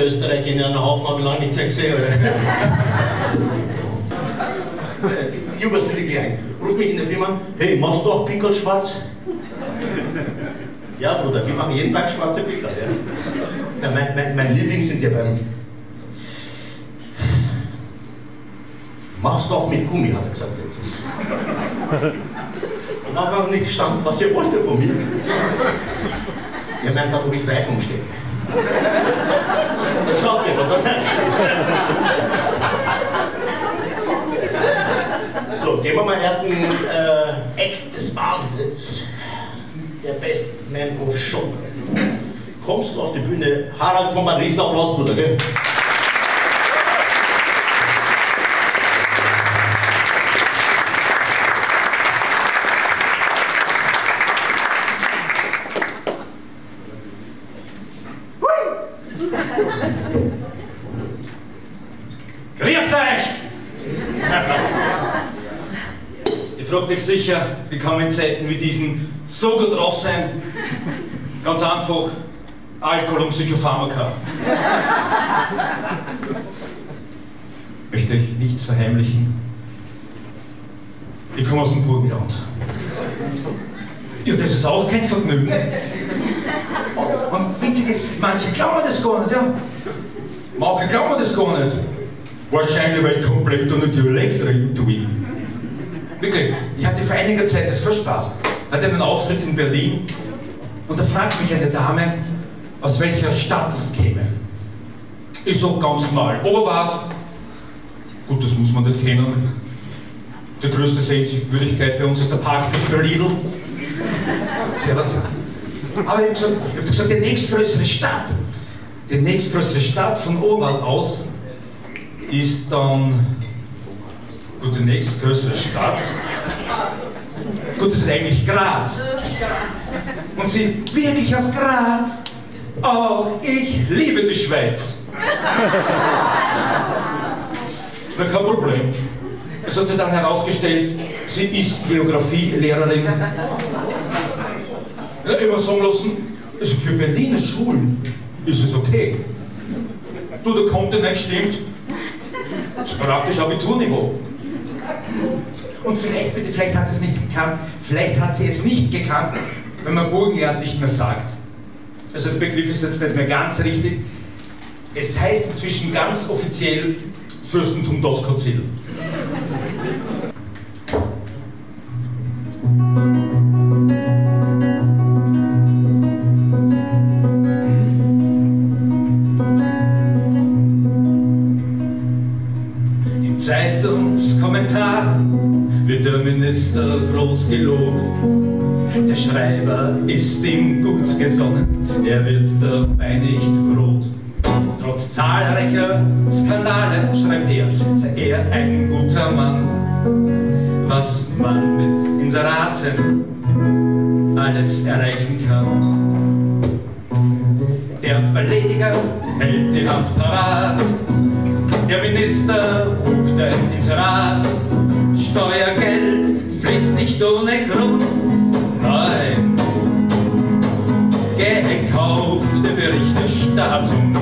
Österreich in einem Haufen habe ich lange nicht mehr gesehen. Übersiedlich ein. Ruf mich in der Firma, hey, machst du auch Pickel schwarz? Ja, Bruder, wir machen jeden Tag schwarze Pickel. Ja? Ja, mein Liebling sind die beiden. Machst du auch mit Gummi, hat er gesagt letztens. Und habe auch nicht verstanden, was ihr wollte von mir. Er meint, ob ich Reifen umstecke. Das schaust du, oder? So, gehen wir mal ersten Act des Abends. Der Best Man of Show. Kommst du auf die Bühne, Harald, komm mal, Riesenapplaus, Bruder, gell? Grüß euch! Ihr fragt euch sicher, wie kann man in Zeiten wie diesen so gut drauf sein? Ganz einfach, Alkohol und Psychopharmaka. Ich möchte euch nichts verheimlichen. Ich komme aus dem Burgenland. Ja, das ist auch kein Vergnügen. Und witzig ist, manche glauben das gar nicht, ja. Manche glauben das gar nicht. Wahrscheinlich, weil ich komplett ohne Dialekt reden tue. Wirklich, ich hatte vor einiger Zeit, das war Spaß, hatte einen Auftritt in Berlin und da fragt mich eine Dame, aus welcher Stadt ich käme. Ich sag ganz normal, Oberwart. Gut, das muss man nicht kennen. Die größte Sehenswürdigkeit bei uns ist der Parkplatz bei Lidl. Servus. Aber ich habe gesagt, die nächstgrößere Stadt von Oberwart aus ist dann, gut, die nächstgrößere Stadt, gut, das ist eigentlich Graz. Und sie, wirklich aus Graz? Auch ich liebe die Schweiz. Na, kein Problem. Es hat sich dann herausgestellt, sie ist Geografielehrerin. Ja, immer sagen lassen, also für Berliner Schulen ist es okay. Du, der Kontinent stimmt. Das ist praktisch Abiturniveau. Und vielleicht hat sie es nicht gekannt, vielleicht hat sie es nicht gekannt, wenn man Burgenland nicht mehr sagt. Also der Begriff ist jetzt nicht mehr ganz richtig. Es heißt inzwischen ganz offiziell Fürstentum Doskozil. Zeitungskommentar wird der Minister groß gelobt. Der Schreiber ist ihm gut gesonnen, er wird dabei nicht rot. Trotz zahlreicher Skandale, schreibt er, sei er ein guter Mann. Was man mit Inseraten alles erreichen kann. Der Verleger hält die Hand parat. Der Minister bucht ein Inserat, Steuergeld fließt nicht ohne Grund, nein, gekaufte Berichterstattung.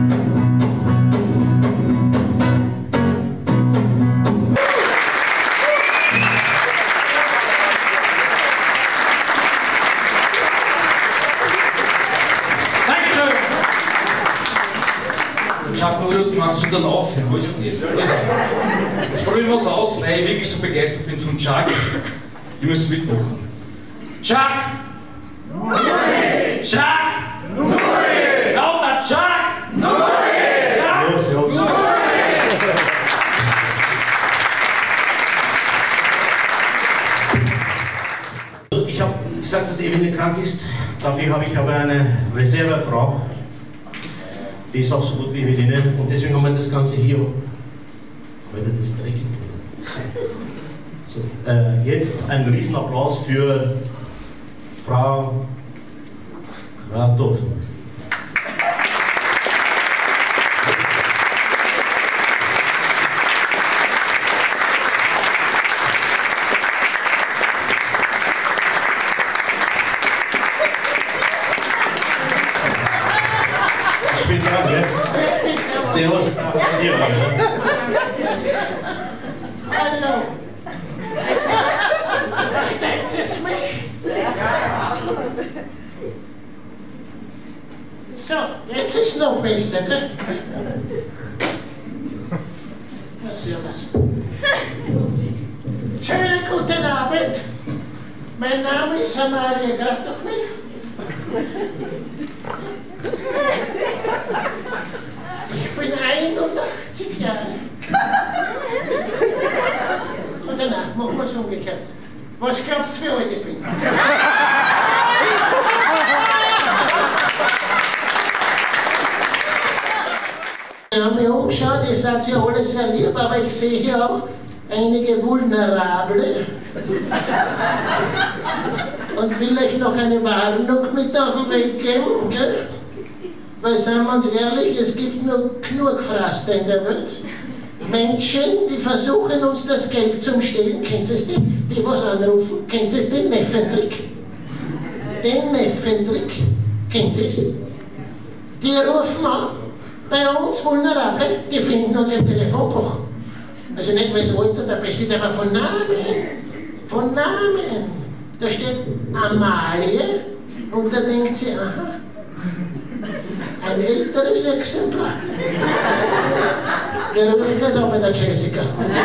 Magst du dann aufhören? Wo ist jetzt? Jetzt probieren wir es aus, weil ich wirklich so begeistert bin von Chuck. Ihr müsst mitmachen. Chuck! Nuri! Chuck! Nuri! Lauter Chuck! Nuri! Chuck! Los, los! Nuri! Ich habe gesagt, dass die Evelyn krank ist. Dafür habe ich aber eine Reservefrau. Die ist auch so gut wie Eveline und deswegen haben wir das Ganze hier heute das dreckig. So, jetzt ein Riesenapplaus für Frau Kratos. Ich bin dran, ja? jetzt ist noch besser, gell? Na, servus. Schönen guten Abend. Mein Name ist Amalie, gerade noch nicht? Ich bin 81 Jahre. Und danach machen wir es umgekehrt. Was glaubt's, wie alt ich bin? Ich habe mich umgeschaut, ihr seid ja alle sehr lieb, aber ich sehe hier auch einige Vulnerable. Und will euch noch eine Warnung mit auf den Weg geben, gell? Weil, seien wir uns ehrlich, es gibt nur Knurkfraster in der Welt. Menschen, die versuchen uns das Geld zu stehlen, kennt ihr es die was anrufen, kennt ihr es den Neffentrick? Den Neffentrick, kennt ihr es? Die rufen an, bei uns Vulnerable, die finden uns im Telefonbuch. Also nicht, weil das Alter da besteht, aber von Namen. Von Namen. Da steht Amalie und da denkt sie, aha, ein älteres Exemplar. Der ruft nicht an bei der Jessica.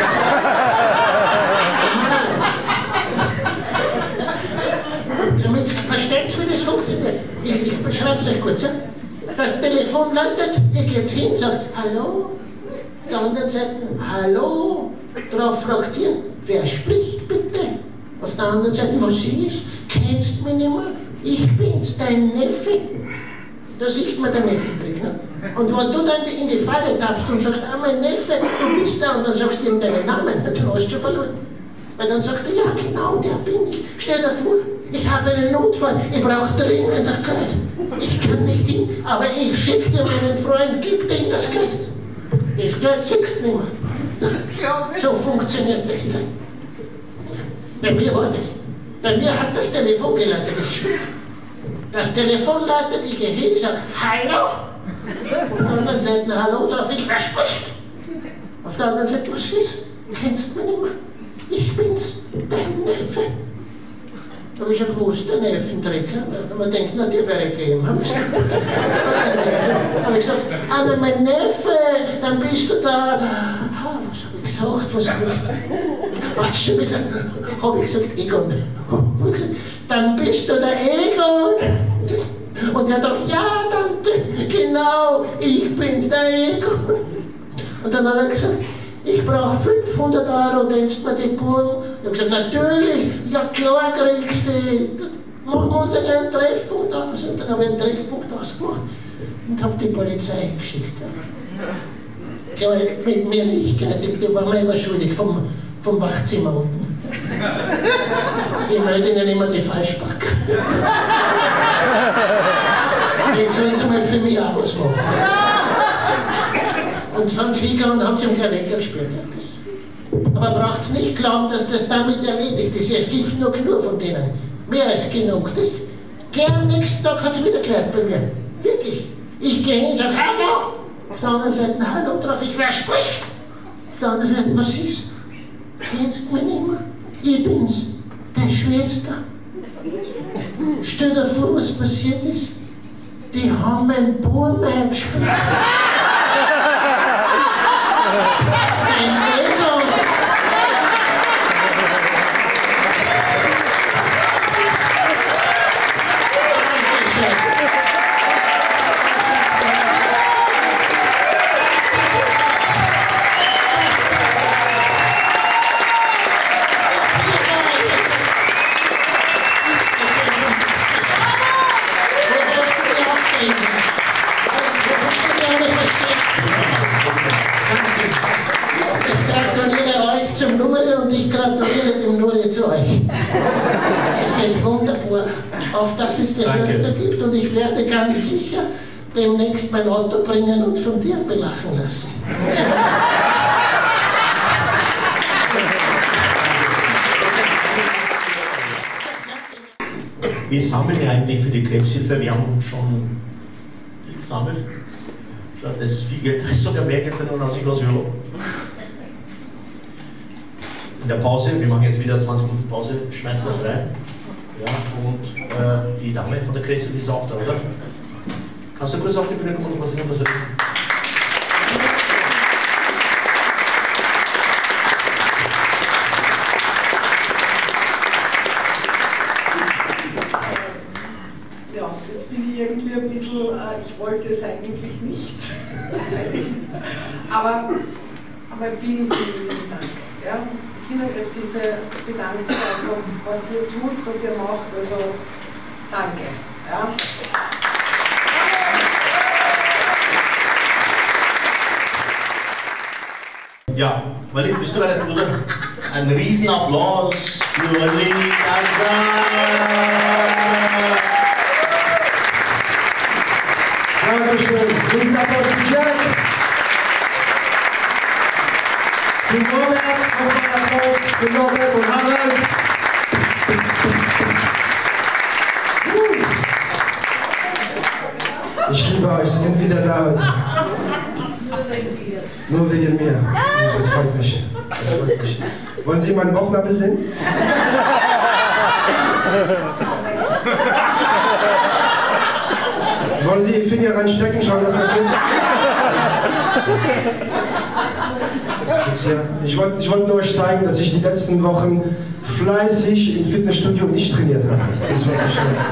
Damit versteht ihr, wie das funktioniert. Ich beschreibe es euch kurz. Ja? Das Telefon landet, ihr geht hin, sagt hallo. Auf der anderen Seite, hallo. Darauf fragt ihr, wer spricht bitte? Auf der anderen Seite, was ist? Kennst du mich nicht mehr? Ich bin's, dein Neffe. Da sieht man den Neffentrick. Ne? Und wenn du dann in die Falle tappst und sagst, ah, mein Neffe, du bist da, und dann sagst du ihm deinen Namen, dann hast du schon verloren. Weil dann sagt er, ja genau, der bin ich. Stell dir vor, ich habe einen Notfall, ich brauche dringend das Geld. Ich kann nicht hin, aber ich schicke dir meinen Freund, gib dir das Geld. Das Geld siehst du nicht mehr. So funktioniert das dann. Bei mir war das. Bei mir hat das Telefon geleitet. Das Telefon leitet, ich gehe hin, sage hallo. Auf der anderen Seite hallo, darf ich verspricht. Auf der anderen Seite, was ist? Kennst du mich nicht mehr? Ich bin's, dein Neffe. Da habe ich schon gewusst, der Neffentrick. Man denkt, na, der wäre gegeben. Habe ich gesagt, aber mein Neffe, dann bist du da. Was habe ich gesagt? Was habe ich gesagt? Was schon wieder? Habe ich gesagt, Egon. Hab ich gesagt, dann bist du der Egon. Und er drauf, ja, Tante, genau, ich bin's, der Egon. Und dann hat er gesagt, ich brauche 500 €, nennst mir die Buben. Ich habe gesagt, natürlich, ja klar kriegst du. Machen wir uns einen Treffpunkt aus. Und dann habe ich einen Treffpunkt ausgemacht und habe die Polizei geschickt. Klar, mit mir nicht, die war mir immer schuldig vom Wachzimmer unten. Ich melde ihnen immer die Falschback. Jetzt sollen sie mal für mich auch was machen. Und dann hingegangen und haben sie ihn gleich weggesperrt. Aber braucht es nicht glauben, dass das damit erledigt ist. Es gibt nur genug von denen. Mehr als genug. Das gleich am nächsten Tag hat es wieder geklärt bei mir. Wirklich. Ich gehe hin und sage, hallo. Auf der anderen Seite, hallo, drauf ich, wer spricht? Auf der anderen Seite, was ist? Kennst du mich nicht mehr? Ich bin's, deine Schwester. Stell dir vor, was passiert ist. Die haben meinen Buben eingesperrt. Ein Egon. Zum Nuri und ich gratuliere dem Nuri zu euch. Es ist wunderbar, auf dass es das öfter gibt und ich werde ganz sicher demnächst mein Auto bringen und von dir belachen lassen. Wir sammeln ja eigentlich für die Krebshilfe, wir haben schon viel gesammelt. Das ist viel Geld, da ist sogar mehr Geld drin als ich was will. In der Pause, wir machen jetzt wieder 20 Minuten Pause, schmeißen was rein. Ja, und die Dame von der Krebshilfe ist auch da, oder? Kannst du kurz auf die Bühne kommen und was singen, was er will? Ja, jetzt bin ich irgendwie ein bisschen, ich wollte es eigentlich nicht, aber vielen, vielen lieben Dank. Ja? Die Kinderkrebshilfe bedankt sich einfach, was ihr tut, was ihr macht, also danke. Ja? Ja, Walid, bist du bereit, Bruder? Ein Riesenapplaus für Walid Azar! Dankeschön. Riesenapplaus für Jack. Für Norbert, nochmal Applaus für Norbert und Harald. Ich liebe euch, Sie sind wieder da heute. Nur wegen mir. Das freut mich. Das freut mich. Wollen Sie meinen Bauchnabel sehen? Wollen Sie Ihr Finger reinstecken, schauen, was passiert? Ich wollte nur euch zeigen, dass ich die letzten Wochen fleißig im Fitnessstudio nicht trainiert habe. Das war nicht schön.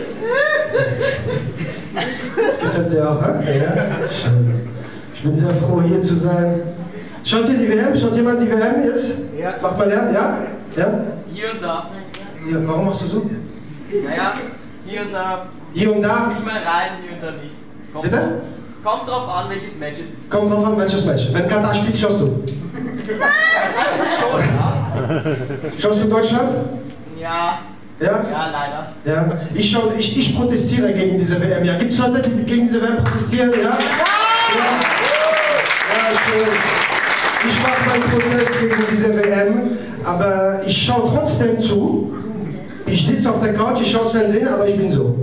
Das gefällt dir auch, ja? Schön. Ich bin sehr froh, hier zu sein. Schaut ihr die WM? Schaut jemand die WM jetzt? Ja. Macht mal Lärm, ja? Ja? Hier und da. Ja, warum machst du so? Naja, hier und da. Hier und da? Ich mal rein, hier und da nicht. Bitte? Kommt drauf an, welches Match es ist. Kommt drauf an, welches Match. Wenn Katar spielt, schaust du. Schon, ja? Schaust du Deutschland? Ja. Ja? Ja, leider. Ja? Ich protestiere gegen diese WM. Ja? Gibt es Leute, die gegen diese WM protestieren? Ja? Ja, ich mache meinen Protest gegen diese WM, aber ich schaue trotzdem zu. Ich sitze auf der Couch, ich schaue das Fernsehen, aber ich bin so.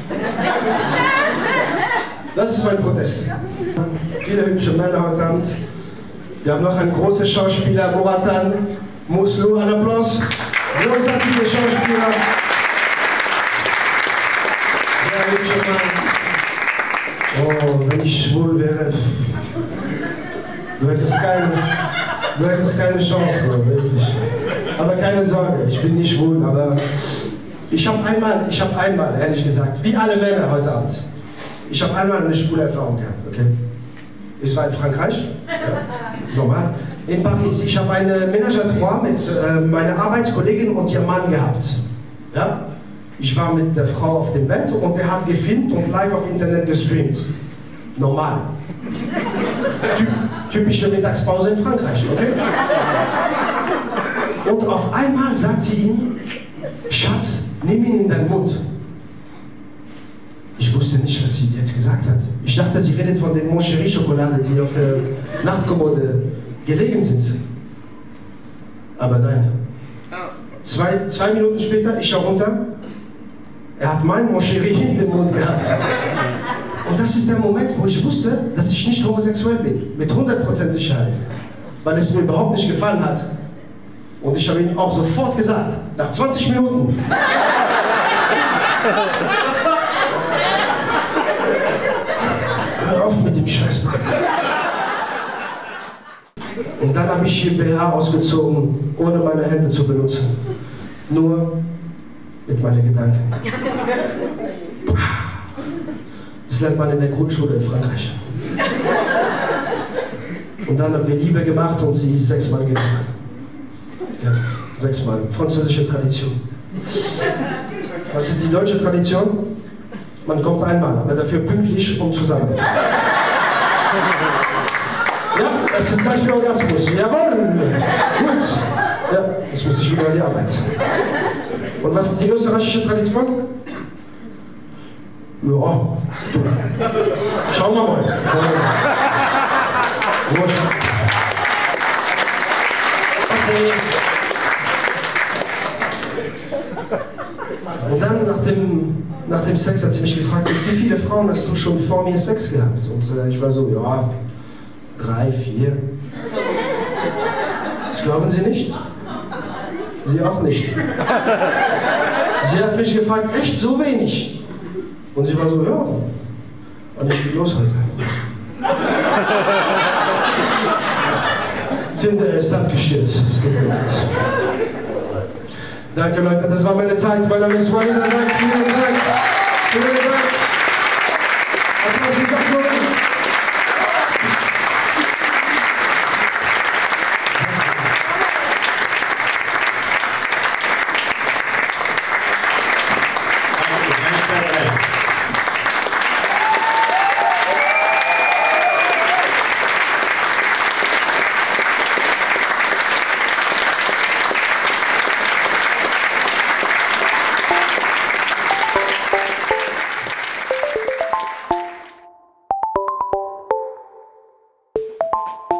Das ist mein Protest. Viele hübsche Männer heute Abend. Wir haben noch einen großen Schauspieler, Moratan Muslu, ein Applaus. Großartige Schauspieler. Sehr hübscher Mann. Oh, wenn ich schwul wäre. Du hättest keine Chance, Bro, wirklich. Aber keine Sorge, ich bin nicht schwul, aber ich habe einmal, ehrlich gesagt, wie alle Männer heute Abend, ich habe einmal eine schwule Erfahrung gehabt, okay? Ich war in Frankreich, ja, normal. In Paris, ich habe eine Ménage à trois mit meiner Arbeitskollegin und ihrem Mann gehabt. Ja? Ich war mit der Frau auf dem Bett und er hat gefilmt und live auf Internet gestreamt. Normal. Typische Mittagspause in Frankreich, okay? Und auf einmal sagt sie ihm, Schatz, nimm ihn in deinen Mund. Ich wusste nicht, was sie jetzt gesagt hat. Ich dachte, sie redet von den Moncherie-Schokolade, die auf der Nachtkommode gelegen sind. Aber nein. Zwei Minuten später, ich schaue runter, er hat mein Moncherie in den Mund gehabt. Und das ist der Moment, wo ich wusste, dass ich nicht homosexuell bin. Mit 100% Sicherheit. Weil es mir überhaupt nicht gefallen hat. Und ich habe ihm auch sofort gesagt, nach 20 Minuten. Hör auf mit dem Scheiß. Und dann habe ich hier BH ausgezogen, ohne meine Hände zu benutzen. Nur mit meinen Gedanken. Das lernt man in der Grundschule in Frankreich. Und dann haben wir Liebe gemacht und sie ist 6-mal gegangen. Ja, 6-mal. Französische Tradition. Was ist die deutsche Tradition? Man kommt einmal, aber dafür pünktlich und zusammen. Ja, es ist Zeit für Orgasmus. Jawohl! Gut! Ja, jetzt muss ich wieder an die Arbeit. Und was ist die österreichische Tradition? Ja, du. Schauen wir mal. Schauen wir mal. Und dann nach dem Sex hat sie mich gefragt, wie viele Frauen hast du schon vor mir Sex gehabt? Und ich war so, ja, 3, 4. Das glauben Sie nicht? Sie auch nicht. Sie hat mich gefragt, echt so wenig? Und sie war so, ja. war nicht viel los heute. Tinder ist abgestürzt. Es tut mir leid. Danke Leute, das war meine Zeit. Mein Name ist Walid Azak. Vielen Dank. Vielen Dank. Applaus für Dr. You